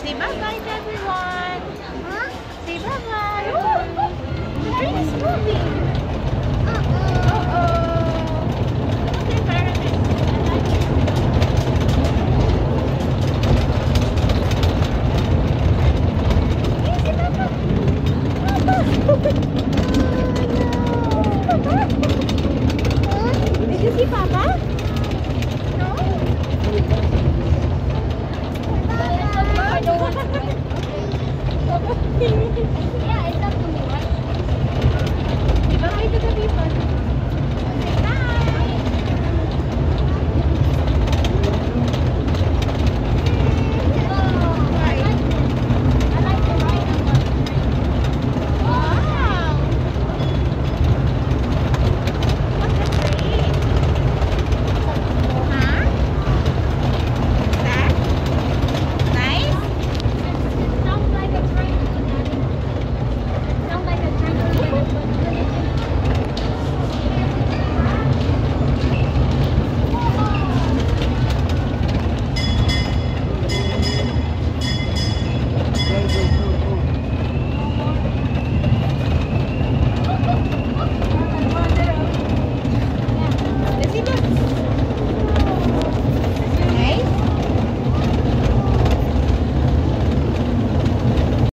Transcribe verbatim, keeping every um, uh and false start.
Say bye-bye to everyone. Huh? Say bye-bye. Oh, oh. The train is moving. Uh-oh. Uh-oh. Okay, paradise. I like it. Hey, si Papa. Papa. Did you see Papa? No? I don't want to.